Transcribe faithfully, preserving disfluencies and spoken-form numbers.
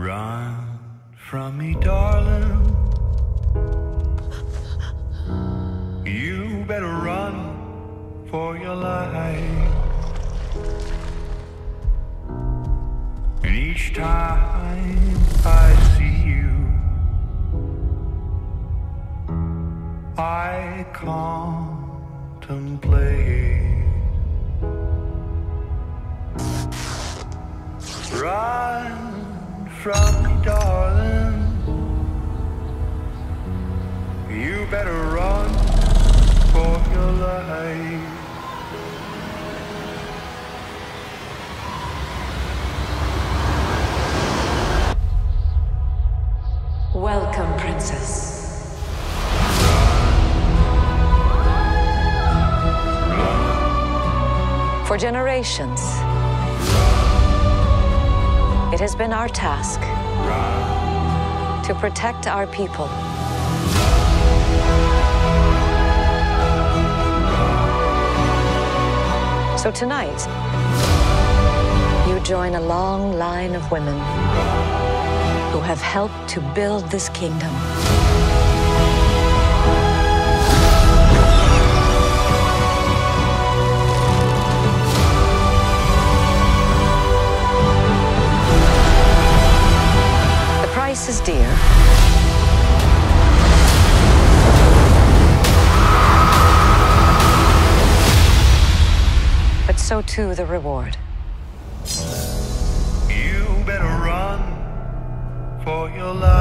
Run from me, darling. You better run for your life. And each time I see you, I contemplate. Run from me, darling. You better run for your life. Welcome, princess. For generations, it has been our task to protect our people. So tonight, you join a long line of women who have helped to build this kingdom. The price is dear. But so too the reward. You better run for your life.